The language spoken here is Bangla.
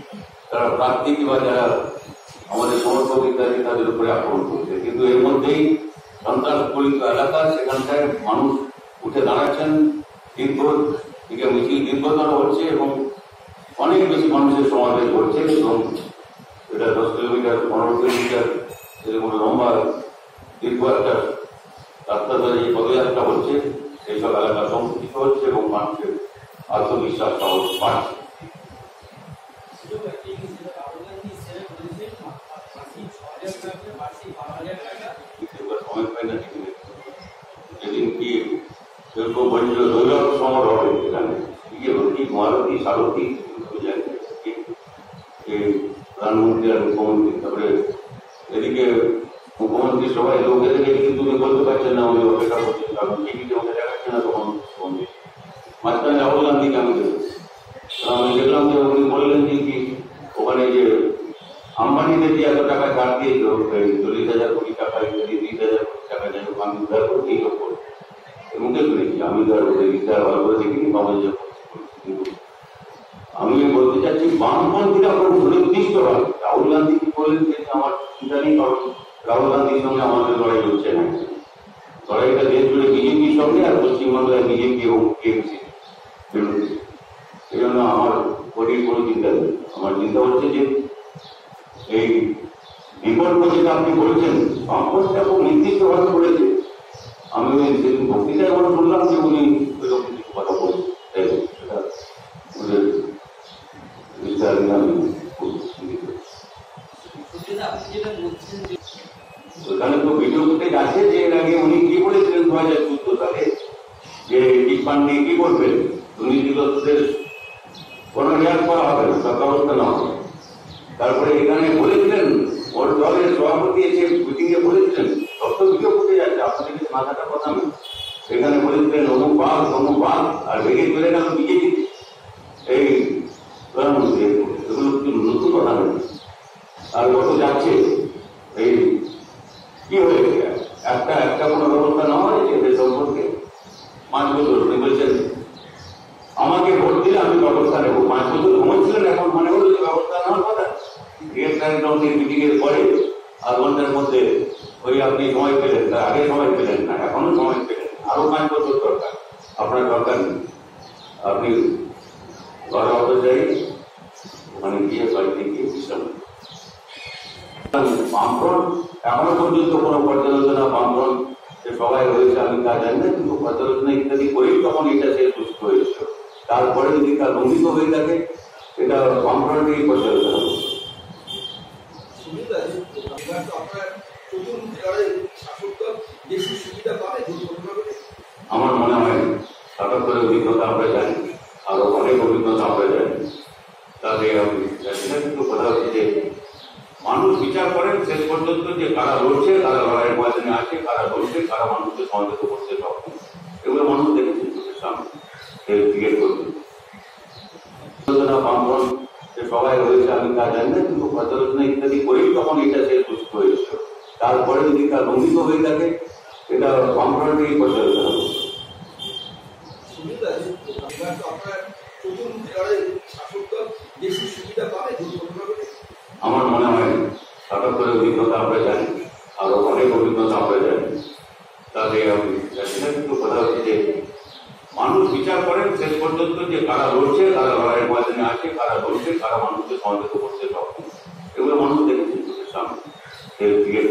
তারা প্রার্থী কিংবা যারা আমাদের সমর্থক ইত্যাদি তাদের উপরে আক্রমণ করছে। কিন্তু এর মধ্যেই সন্ত্রাস পরিচিত এলাকা, সেখানটায় মানুষ উঠে দাঁড়াচ্ছেন, মিছিল দীর্ঘতর হচ্ছে এবং অনেক বেশি মানুষের সমাবেশ ঘটছে এবং এটা 10 কিলোমিটার 15 কিলোমিটার এরকম লম্বা দীর্ঘ একটা রাস্তা ধরে এই পদযাত্রা হচ্ছে। এইসব এলাকা সংকুচিত হচ্ছে এবং মানুষের আত্মবিশ্বাস সাহস বাড়ছে। সময় পাই না সেদিন কি কেউ বলছিল দৈরথ সমর হবে এখানে, রথিক মারুতি সারথি প্রধানমন্ত্রী আর মুখ্যমন্ত্রী, তারপরে এদিকে মুখ্যমন্ত্রী সবাই লোক এদিকে কিন্তু বলতে পারছেন না, উনি অপেক্ষা করছেন, কারণ টিভিতে ওকে দেখাচ্ছে না। তখন মাঝখানে রাহুল গান্ধীকে আমি দেখলাম যে উনি বললেন যে কি ওখানে যে আম্বানিদের যে এত টাকা ছাড় দিয়েছিল 40,000 কোটি টাকা ইত্যাদি 20,000 কোটি টাকা যেন আমি উদ্ধার করছি, এই লোক মুখে শুনেছি, আমি তো আর ইতিহাস ভালো করে দেখিনি, কমেন্ট কিন্তু আমি বলতে চাচ্ছি বামপন্থীরা খুব সুনির্দিষ্ট হয়। রাহুল গান্ধী কি বললেন যে আমার চিন্তা নেই, কারণ রাহুল গান্ধীর সঙ্গে আমাদের লড়াই হচ্ছে না, লড়াইটা দেশ জুড়ে বিজেপির সঙ্গে আর পশ্চিমবাংলায় বিজেপি এবং টিএমসি বিরোধী। সেই জন্য আমার ওটির কোনো চিন্তা নেই। আমার চিন্তা হচ্ছে যে এই বিকল্প যেটা আপনি বলেছেন, বামপন্থীরা খুব নির্দিষ্টভাবে করেছে। আমি সেদিন বক্তৃতায় আমার শুনলাম যে উনি এরকম কিছু কথা বলছেন, ওখানে তো ভিডিও ফুটেজ আছে যে এর আগে উনি কি বলেছিলেন 2014 সালে যে টিটফান্ড নিয়ে কি করবেন, দুর্নীতিগ্রস্তদের কোনো রেয়াজ করা হবে না, সব ব্যবস্থা না হবে। তারপরে এখানে বলেছিলেন ওর দলের সভাপতি এসে মিটিং এ বলেছিলেন, সব তো ভিডিও ফুটেজ আছে, আপনাদের কাছে মাথাটা কথা না, সেখানে বলেছিলেন অমুক বাঘ আর ভেঙে চলে গেল বিজেপি। এই প্রধানমন্ত্রী এগুলো কি নতুন কথা নেই? আর কত যাচ্ছে, এই কি হয়েছে একটা কোনো ব্যবস্থা না হয়েছে এদের সম্পর্কে। 5 বছর উনি বলছেন আমাকে ভোট দিলে আমি ব্যবস্থা নেবো। 5 বছর ঘুমাচ্ছিলেন, এখন মনে হলো যে ব্যবস্থা নেওয়ার কথা। মিটিং এর পরে আধ ঘন্টার মধ্যে ওই আপনি সময় পেলেন, তার আগে সময় পেলেন না, এখনো সময় পেলেন, আরো 5 বছর দরকার। আপনার দরকার নেই, আপনি ঘরে অত যাই ওখানে গিয়ে বাড়িতে গিয়ে বিশ্রাম। বামফ্রন্ট এখনো পর্যন্ত কোনো পর্যালোচনা বামফ্রন্ট সবাই হয়েছে আমি তা জানি না, কিন্তু পর্যালোচনা ইত্যাদি করেই তখন এটা সে সুস্থ হয়েছিল। তারপরে যদি তার লঙ্ঘিত হয়ে থাকে এটা বামফ্রন্টেই পর্যালোচনা করবে। আমার মনে হয় 77 অভিজ্ঞতা আমরা জানি, আরো অনেক অভিজ্ঞতা আমরা জানি, তাদের আমি জানি না। কিন্তু কথা হচ্ছে যে মানুষ বিচার করেন শেষ পর্যন্ত যে কারা লড়ছে, কারা লড়াইয়ের ময়দানে আছে, কারা লড়ছে, কারা মানুষকে সমাবেত করতে সক্ষম, এগুলো মানুষ দেখেছে চোখের সামনে ক্রিয়েট করতে। বামফ্রন্ট সবাই হয়েছে আমি তা জানি না, কিন্তু পর্যালোচনা ইত্যাদি করেই তখন এটা সে সুস্থ হয়েছিল। তারপরে যদি তার লঙ্ঘিত হয়ে থাকে এটা বামফ্রন্টেই পর্যালোচনা করবে। আমার মনে হয় 77 অভিজ্ঞতা আমরা জানি, আরো অনেক অভিজ্ঞতা আমরা জানি, তাদের আমি জানি না। কিন্তু কথা হচ্ছে যে মানুষ বিচার করেন শেষ পর্যন্ত যে কারা লড়ছে, কারা লড়াইয়ের ময়দানে আছে, কারা লড়ছে, কারা মানুষকে সমাবেত করতে সক্ষম, এগুলো মানুষ দেখেছে চোখের সামনে ক্রিয়েট